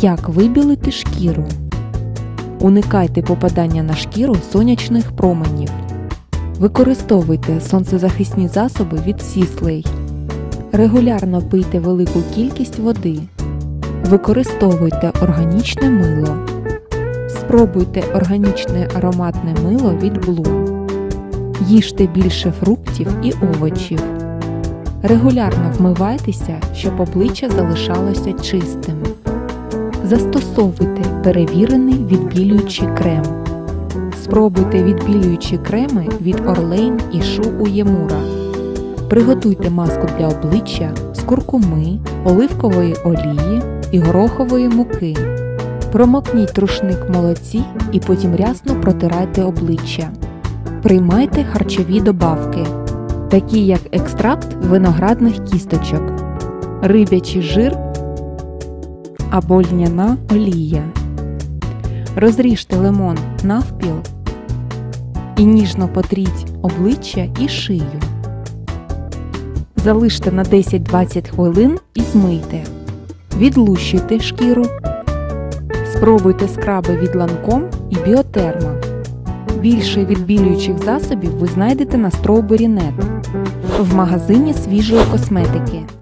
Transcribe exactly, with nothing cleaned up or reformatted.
Як вибілити шкіру? Уникайте попадання на шкіру сонячних променів. Використовуйте сонцезахисні засоби від Сіслей. Регулярно пийте велику кількість води. Використовуйте органічне мило. Спробуйте органічне ароматне мило від Bloom. Їжте більше фруктів і овочів. Регулярно вмивайтеся, щоб обличчя залишалося чистим. Застосовуйте перевірений відбілюючий крем. Спробуйте відбілюючі креми від Orlane і Shu Uemura. Приготуйте маску для обличчя з куркуми, оливкової олії і горохової муки. Промокніть рушник в молоці і потім рясно протирайте обличчя. Приймайте харчові добавки, такі як екстракт виноградних кісточок, риб'ячий жир або льняна олія. Розріжте лимон навпіл і ніжно потріть обличчя і шию. Залиште на десять-двадцять хвилин і змийте. Відлущуйте шкіру. Спробуйте скраби від Lancome і Bioterma. Більше відбілюючих засобів ви знайдете на Strawberry точка нет в магазині свіжої косметики.